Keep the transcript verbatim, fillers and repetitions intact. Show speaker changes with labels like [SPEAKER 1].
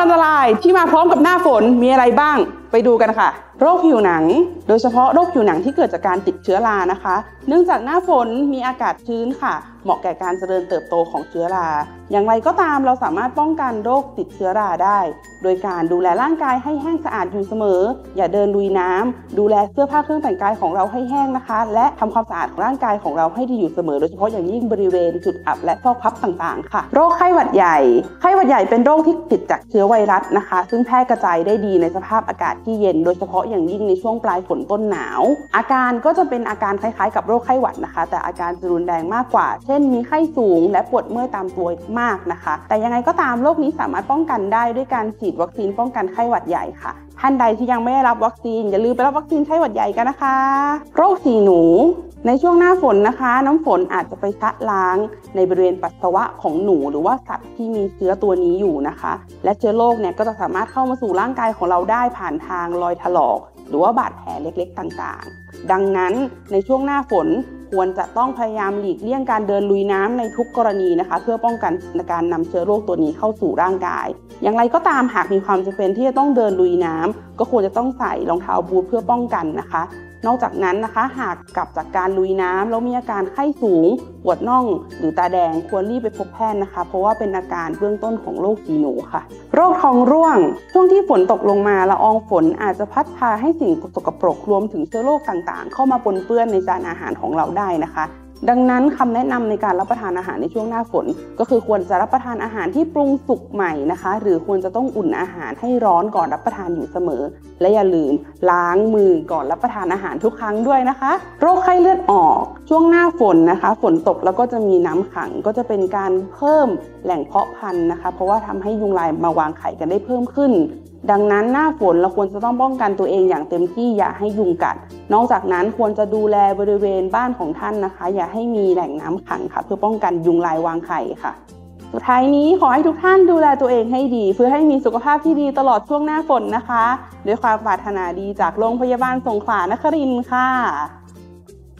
[SPEAKER 1] อันตรายที่มาพร้อมกับหน้าฝนมีอะไรบ้างไปดูกันค่ะโรคผิวหนังโดยเฉพาะโรคผิวหนังที่เกิดจากการติดเชื้อรานะคะเนื่องจากหน้าฝนมีอากาศชื้นค่ะเหมาะแก่การเจริญเติบโตของเชื้อราอย่างไรก็ตามเราสามารถป้องกันโรคติดเชื้อราได้โดยการดูแลร่างกายให้แห้งสะอาดอยู่เสมออย่าเดินลุยน้ำดูแลเสื้อผ้าเครื่องแต่งกายของเราให้แห้งนะคะและทำความสะอาดของร่างกายของเราให้ดีอยู่เสมอโดยเฉพาะอย่างยิ่งบริเวณจุดอับและซอกพับต่างๆค่ะโรคไข้หวัดใหญ่ไข้หวัดใหญ่เป็นโรคที่ติดจากเชื้อไวรัสนะคะซึ่งแพร่กระจายได้ดีในสภาพอากาศที่เย็นโดยเฉพาะอย่างยิ่งในช่วงปลายฝนต้นหนาวอาการก็จะเป็นอาการคล้ายๆกับโรคไข้หวัดนะคะแต่อาการจะรุนแรงมากกว่าเช่นมีไข้สูงและปวดเมื่อยตามตัวมากนะคะแต่ยังไงก็ตามโรคนี้สามารถป้องกันได้ด้วยการฉีดวัคซีนป้องกันไข้หวัดใหญ่ค่ะท่านใดที่ยังไม่ได้รับวัคซีนอย่าลืมไปรับวัคซีนไข้หวัดใหญ่กันนะคะโรคฉี่หนูในช่วงหน้าฝนนะคะน้ำฝนอาจจะไปชะล้างในบริเวณปัสสาวะของหนูหรือว่าสัตว์ที่มีเชื้อตัวนี้อยู่นะคะและเชื้อโรคเนี่ยก็จะสามารถเข้ามาสู่ร่างกายของเราได้ผ่านทางรอยถลอกหรือว่าบาดแผลเล็กๆต่างๆดังนั้นในช่วงหน้าฝนควรจะต้องพยายามหลีกเลี่ยงการเดินลุยน้ำในทุกกรณีนะคะเพื่อป้องกันการนำเชื้อโรคตัวนี้เข้าสู่ร่างกายอย่างไรก็ตามหากมีความจำเป็นที่จะต้องเดินลุยน้ำก็ควรจะต้องใส่รองเท้าบูทเพื่อป้องกันนะคะนอกจากนั้นนะคะหากกลับจากการลุยน้ำแล้วมีอาการไข้สูงปวดน่องหรือตาแดงควรรีบไปพบแพทย์นะคะเพราะว่าเป็นอาการเบื้องต้นของโรคฉี่หนูค่ะโรคท้องร่วงช่วงที่ฝนตกลงมาละอองฝนอาจจะพัดพาให้สิ่งสกปรกรวมถึงเชื้อโรคต่างๆเข้ามาปนเปื้อนในจานอาหารของเราได้นะคะดังนั้นคำแนะนำในการรับประทานอาหารในช่วงหน้าฝนก็คือควรจะรับประทานอาหารที่ปรุงสุกใหม่นะคะหรือควรจะต้องอุ่นอาหารให้ร้อนก่อนรับประทานอยู่เสมอและอย่าลืมล้างมือก่อนรับประทานอาหารทุกครั้งด้วยนะคะโรคไข้เลือดออกช่วงหน้าฝนนะคะฝนตกแล้วก็จะมีน้ำขังก็จะเป็นการเพิ่มแหล่งเพาะพันธุ์นะคะเพราะว่าทำให้ยุงลายมาวางไข่กันได้เพิ่มขึ้นดังนั้นหน้าฝนเราควรจะต้องป้องกันตัวเองอย่างเต็มที่อย่าให้ยุงกัดนอกจากนั้นควรจะดูแลบริเวณบ้านของท่านนะคะอย่าให้มีแหล่งน้ำขังค่ะเพื่อป้องกันยุงลายวางไข่ค่ะสุดท้ายนี้ขอให้ทุกท่านดูแลตัวเองให้ดีเพื่อให้มีสุขภาพที่ดีตลอดช่วงหน้าฝนนะคะด้วยความปรารถนาดีจากโรงพยาบาลสงขลานครินทร์ค่ะ